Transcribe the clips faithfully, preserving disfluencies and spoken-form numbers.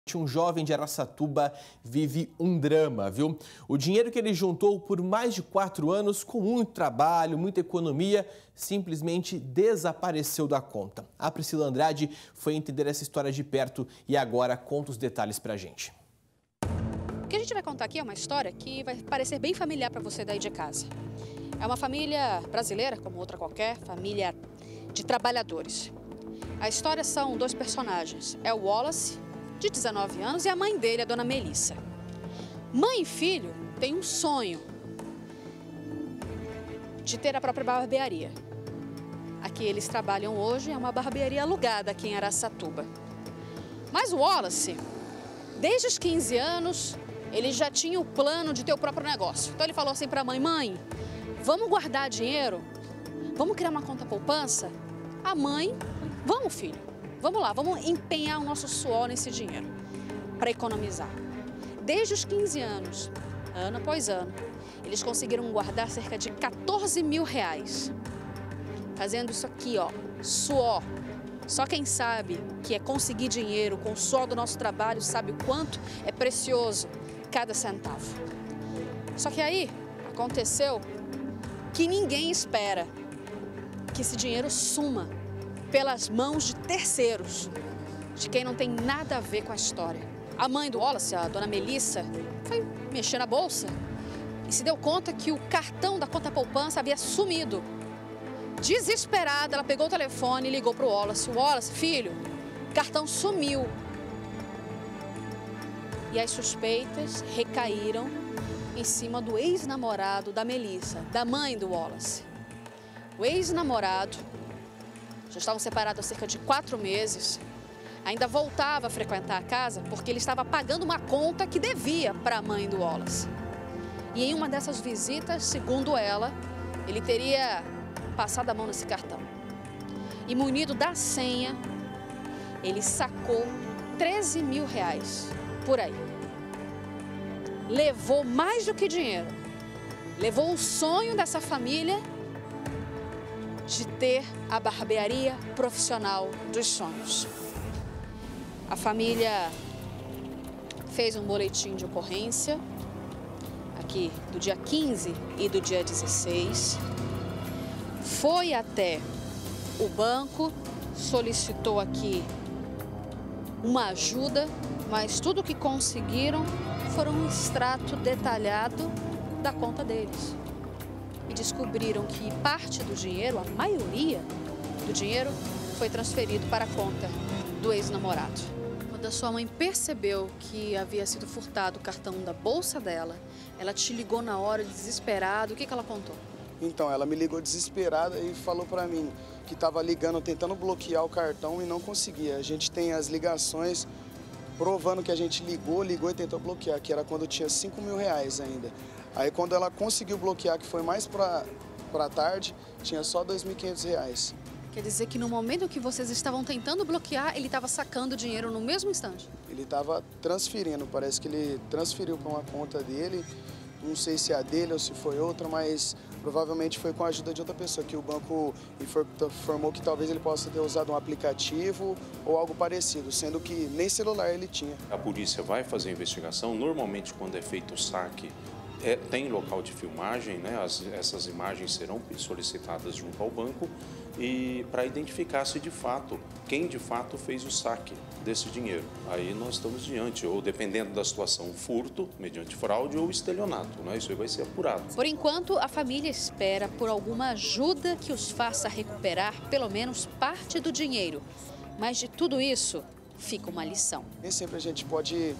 Um jovem de Araçatuba vive um drama, viu? O dinheiro que ele juntou por mais de quatro anos, com muito trabalho, muita economia, simplesmente desapareceu da conta. A Priscila Andrade foi entender essa história de perto e agora conta os detalhes pra gente. O que a gente vai contar aqui é uma história que vai parecer bem familiar para você daí de casa. É uma família brasileira, como outra qualquer, família de trabalhadores. A história são dois personagens, é o Wallace, de dezenove anos, e a mãe dele, a dona Melissa. Mãe e filho têm um sonho de ter a própria barbearia. Aqui eles trabalham hoje, é uma barbearia alugada aqui em Araçatuba. Mas o Wallace, desde os quinze anos, ele já tinha o plano de ter o próprio negócio. Então ele falou assim para a mãe, mãe, vamos guardar dinheiro? Vamos criar uma conta poupança? A mãe, vamos filho. Vamos lá, vamos empenhar o nosso suor nesse dinheiro para economizar. Desde os quinze anos, ano após ano, eles conseguiram guardar cerca de quatorze mil reais. Fazendo isso aqui, ó, suor. Só quem sabe que é conseguir dinheiro com o suor do nosso trabalho sabe o quanto é precioso cada centavo. Só que aí aconteceu que ninguém espera que esse dinheiro suma pelas mãos de terceiros, de quem não tem nada a ver com a história. A mãe do Wallace, a dona Melissa, foi mexer na bolsa e se deu conta que o cartão da conta poupança havia sumido. Desesperada, ela pegou o telefone e ligou para o Wallace. Wallace, filho, o cartão sumiu. E as suspeitas recaíram em cima do ex-namorado da Melissa, da mãe do Wallace. O ex-namorado já estavam separados há cerca de quatro meses, ainda voltava a frequentar a casa porque ele estava pagando uma conta que devia para a mãe do Wallace. E em uma dessas visitas, segundo ela, ele teria passado a mão nesse cartão. E munido da senha, ele sacou treze mil reais por aí. Levou mais do que dinheiro, levou o sonho dessa família de ter a barbearia profissional dos sonhos. A família fez um boletim de ocorrência aqui do dia quinze e do dia dezesseis. Foi até o banco, solicitou aqui uma ajuda, mas tudo que conseguiram foi um extrato detalhado da conta deles. E descobriram que parte do dinheiro, a maioria do dinheiro, foi transferido para a conta do ex-namorado. Quando a sua mãe percebeu que havia sido furtado o cartão da bolsa dela, ela te ligou na hora, desesperada. O que que ela contou? Então, ela me ligou desesperada e falou para mim que estava ligando, tentando bloquear o cartão e não conseguia. A gente tem as ligações provando que a gente ligou, ligou e tentou bloquear, que era quando tinha cinco mil reais ainda. Aí quando ela conseguiu bloquear, que foi mais para para tarde, tinha só dois mil e quinhentos reais. Quer dizer que no momento que vocês estavam tentando bloquear, ele estava sacando dinheiro no mesmo instante? Ele estava transferindo, parece que ele transferiu para uma conta dele, não sei se é a dele ou se foi outra, mas provavelmente foi com a ajuda de outra pessoa, que o banco informou que talvez ele possa ter usado um aplicativo ou algo parecido, sendo que nem celular ele tinha. A polícia vai fazer a investigação, normalmente quando é feito o saque, É, tem local de filmagem, né? As, essas imagens serão solicitadas junto ao banco e para identificar se de fato, quem de fato fez o saque desse dinheiro. Aí nós estamos diante, ou dependendo da situação, furto, mediante fraude ou estelionato, né? Isso aí vai ser apurado. Por enquanto, a família espera por alguma ajuda que os faça recuperar pelo menos parte do dinheiro. Mas de tudo isso, fica uma lição. Nem sempre a gente pode,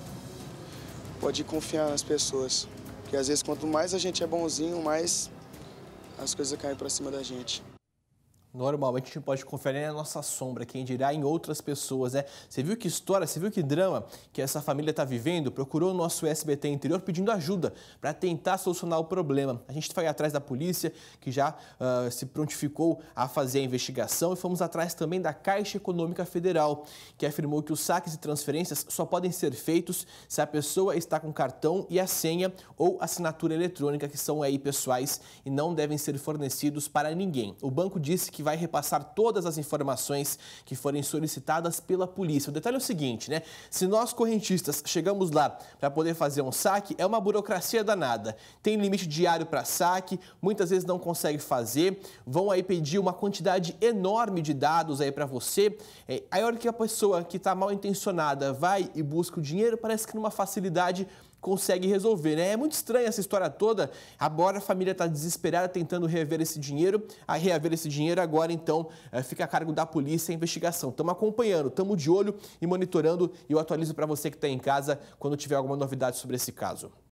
pode confiar nas pessoas. Porque às vezes, quanto mais a gente é bonzinho, mais as coisas caem para cima da gente. Normalmente a gente pode confiar na nossa sombra, quem dirá em outras pessoas, né? Você viu que história, você viu que drama que essa família está vivendo? Procurou o nosso S B T Interior pedindo ajuda para tentar solucionar o problema. A gente foi atrás da polícia, que já uh, se prontificou a fazer a investigação, e fomos atrás também da Caixa Econômica Federal, que afirmou que os saques e transferências só podem ser feitos se a pessoa está com cartão e a senha ou assinatura eletrônica, que são aí pessoais e não devem ser fornecidos para ninguém. O banco disse que que vai repassar todas as informações que forem solicitadas pela polícia. O detalhe é o seguinte, né? Se nós correntistas chegamos lá para poder fazer um saque, é uma burocracia danada. Tem limite diário para saque, muitas vezes não consegue fazer, vão aí pedir uma quantidade enorme de dados aí para você. É, aí a hora que a pessoa que está mal intencionada vai e busca o dinheiro, parece que numa facilidade consegue resolver, né? É muito estranha essa história toda. Agora a família está desesperada tentando reaver esse dinheiro. A reaver esse dinheiro agora, então, fica a cargo da polícia a investigação. Estamos acompanhando, estamos de olho e monitorando. E eu atualizo para você que está em casa quando tiver alguma novidade sobre esse caso.